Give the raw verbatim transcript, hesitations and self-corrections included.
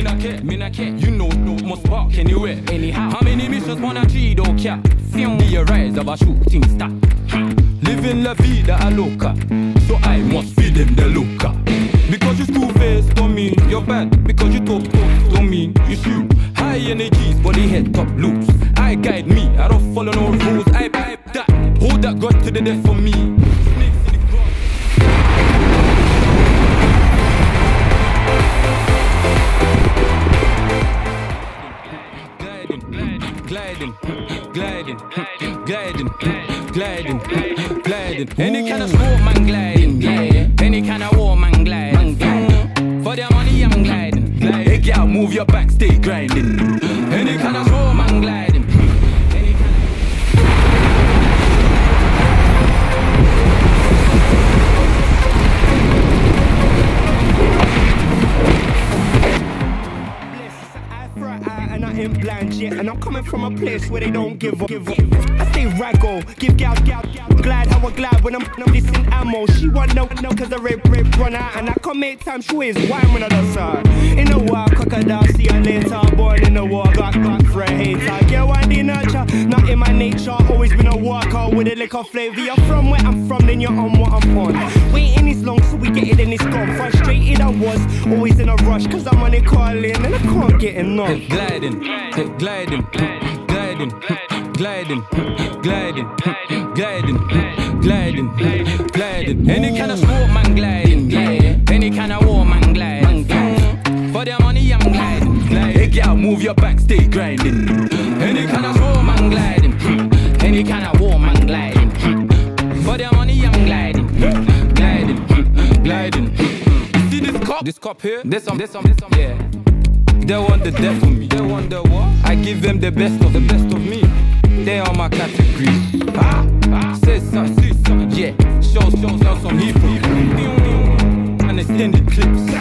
Me not care, me not care. You know, no must spark anywhere. Anyhow, how many missions wanna achieve? Don't care. Be a rise of a shooting star. Living la vida a loca, so I must feed them the loca. Because you school-faced don't mean you're bad. Because you talk tough don't mean you shoot. High energies, body head top loose. I guide me, I don't follow no rules. I pipe that, hold that God to the death for me. Snakes in the grass. Gliding, gliding, gliding, gliding, gliding. Any kind of sport man gliding, yeah. Any kind of war man gliding. For their money I'm gliding. Hey girl, move your back, stay grinding. Any kind of sport man gliding. Any kind and I ain't blind yet, and I'm coming from a place where they don't give up. Give up. I stay raggo, give gal, gal, gal. Glad how I glad when I'm, I'm missing ammo. She want no, no, cause the rape, rape run out, and I come eight times she is wine when I done side. In the war, crocodile, see her later. Born in the war, got got for a hater. Get one in nurture, not in my nature. Always been a walker with a liquor flavor. You're from where I'm from, then you're on what I'm on. Waiting is long, so we get it and it's gone. Frustrated I was, always in a rush, cause I'm on it calling and I can't get enough. Gliding, gliding, gliding, gliding, gliding, gliding, gliding, gliding. Any kind of sport man gliding, yeah. Any kind of war man gliding. For their money I'm gliding. Hey girl, move your back, stay grinding. Any kind of sport man gliding. Any kind of war man gliding. For their money I'm gliding, gliding, gliding. You see this cup? This cup here? This one, this one, this one, yeah. They want the death of me. They want the what? I give them the best of the best of me. They are my category. Ah, ah. Say something, say something, yeah. Show, show, show some hip hop. And extended clips.